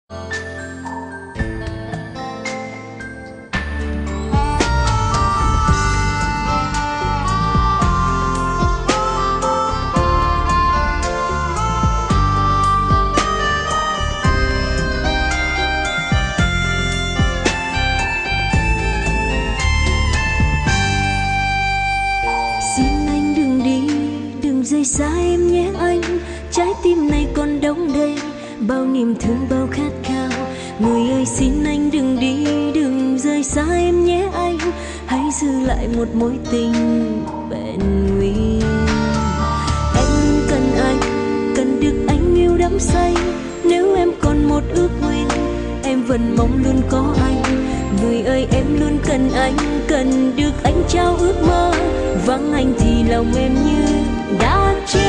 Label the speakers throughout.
Speaker 1: Rời xa em nhé anh, trái tim này còn đong đầy bao niềm thương bao khát khao. Người ơi xin anh đừng đi, đừng rời xa em nhé anh, hãy giữ lại một mối tình bền nguyên. Em cần anh, cần được anh yêu đắm say. Nếu em còn một ước nguyện, em vẫn mong luôn có anh. Người ơi em luôn cần anh, cần được anh trao ước mơ. Vắng anh thì lòng em như đã chết.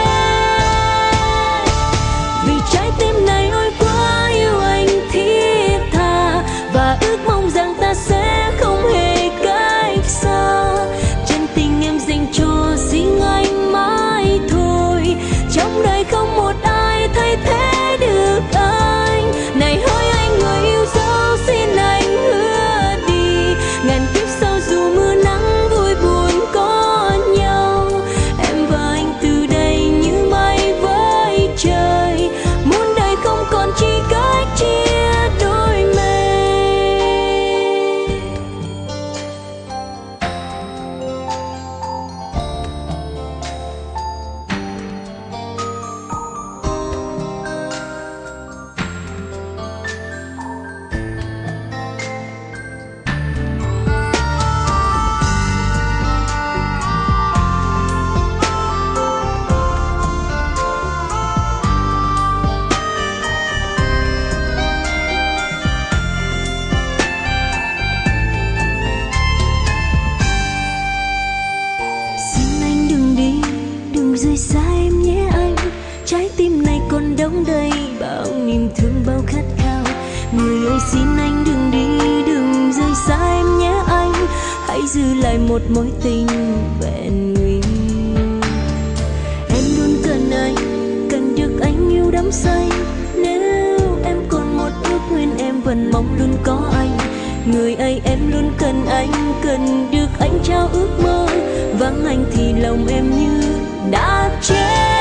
Speaker 1: Vì trái tim này ôi quá yêu anh thiết tha, và ước mong rằng ta sẽ không hề cách xa. Chân tình em dành cho riêng anh mãi thôi, trong đời không một ai thay thế được anh. Này hỡi anh người yêu dấu, xin anh hứa đi, ngàn kiếp sau dù mưa nắng vui buồn có nhau, em và anh từ đây như mây với trời, muôn đời không còn chỉ cách chia đôi mây. Rời xa em nhé anh, trái tim này còn đong đầy bao niềm thương bao khát khao. Người ơi xin anh đừng đi, đừng rời xa em nhé anh, hãy giữ lại một mối tình vẹn nguyên. Em luôn cần anh, cần được anh yêu đắm say. Nếu em còn một ước nguyện, em vẫn mong luôn có anh. Người ơi em luôn cần anh, cần được anh trao ước mơ. Vắng anh thì lòng em như đã chết.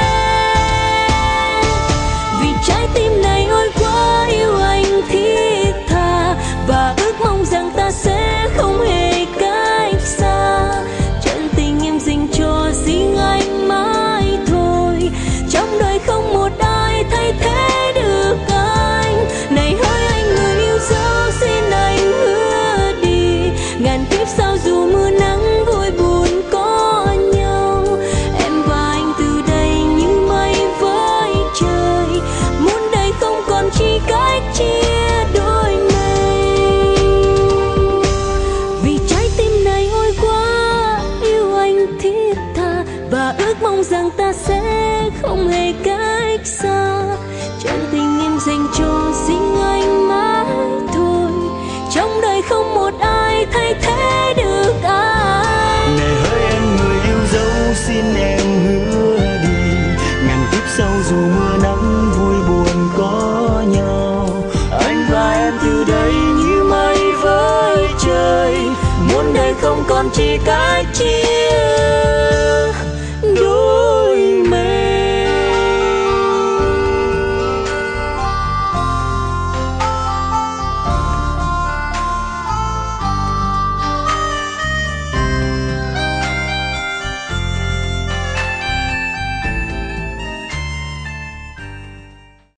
Speaker 1: Vì trái tim này ôi quá yêu anh thiết tha, và ước mong rằng ta sẽ không hề cách xa. Chân tình em dành cho riêng anh mãi thôi, trong đời không một ai thay thế được anh. Này hỡi anh người yêu dấu, xin anh hứa đi, ngàn kiếp sau dù mưa nắng vui buồn có nhau, em và anh từ đây như mây với trời, muôn đời không còn chỉ cách chia đôi mây. Vì trái tim này ôi quá yêu anh thiết tha, và ước mong rằng ta sẽ không hề cách xa. Chân tình em dành cho riêng anh mãi thôi, trong đời không một ai thay thế được anh.
Speaker 2: Này hỡi em người yêu dấu, xin em hứa đi, ngàn kiếp sau dù mưa nắng vui buồn có nhau, anh và em từ đây như mây với trời, muôn đời không còn chỉ cách chia